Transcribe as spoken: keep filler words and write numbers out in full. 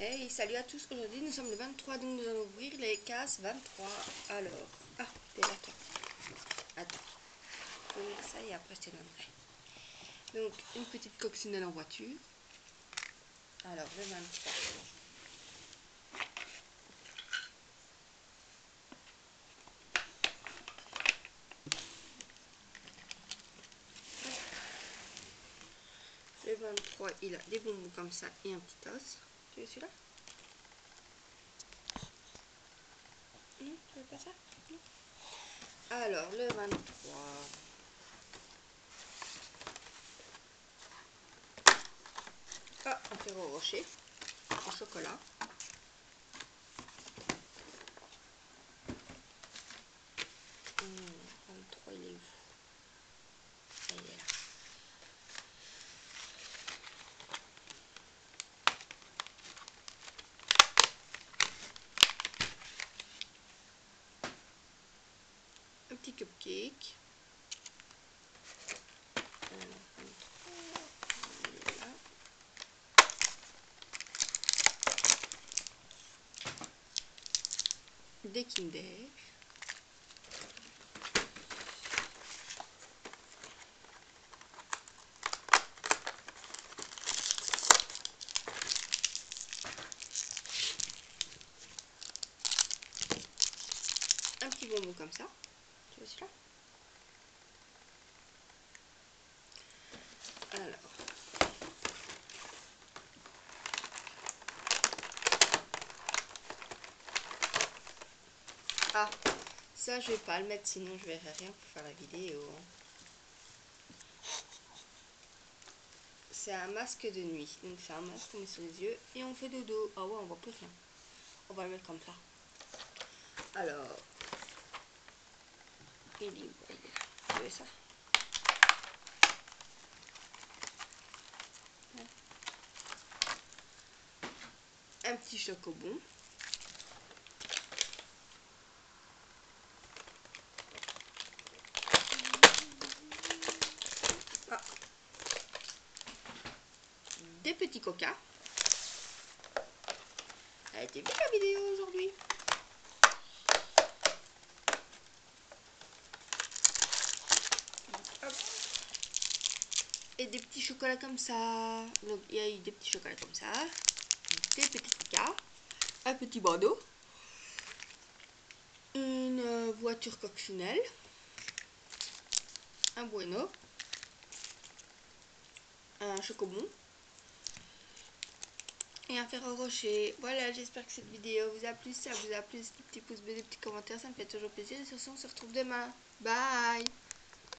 Hey, salut à tous, aujourd'hui nous sommes le vingt-trois, donc nous allons ouvrir les cases vingt-trois. Alors, ah, t'es là toi. Attends, je vais ouvrir ça et après je te donnerai. Donc, une petite coccinelle en voiture. Alors, le vingt-trois. Le vingt-trois, il a des bonbons comme ça et un petit os. Tu veux celui-là? Non, tu veux pas ça? Non. Alors, le vingt-trois. Ah, un Ferrero Rocher en chocolat. Hum, vingt-trois, il est où? Il est là. Un petit cupcake. Des Kinder. Un petit bonbon comme ça. Tu veux celui-là? Alors. Ah, ça je vais pas le mettre, sinon je verrai rien pour faire la vidéo. C'est un masque de nuit. Donc c'est un masque qu'on met sur les yeux et on fait dodo. Ah ouais, on voit plus rien. On va le mettre comme ça. Alors. Il est où? Il est là. Tu veux ça? Un petit chocobon. Ah. Des petits coca. Elle a été vite la vidéo aujourd'hui. Et des petits chocolats comme ça. Donc il y a eu des petits chocolats comme ça. Des petits coca. Un petit bandeau. Une voiture coccinelle. Un bueno. Un chocobon. Et un Ferrero Rocher. Voilà, j'espère que cette vidéo vous a plu. Si ça vous a plu, des petits pouces bleus, des petits commentaires, ça me fait toujours plaisir. Et sur ce, on se retrouve demain. Bye!